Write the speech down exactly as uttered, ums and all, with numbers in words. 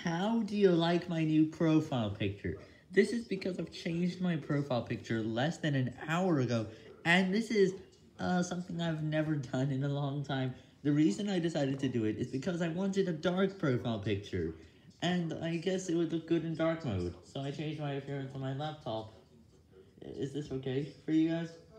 How do you like my new profile picture? This is because I've changed my profile picture less than an hour ago, and this is uh, something I've never done in a long time. The reason I decided to do it is because I wanted a dark profile picture, and I guess it would look good in dark mode, so I changed my appearance on my laptop. Is this okay for you guys?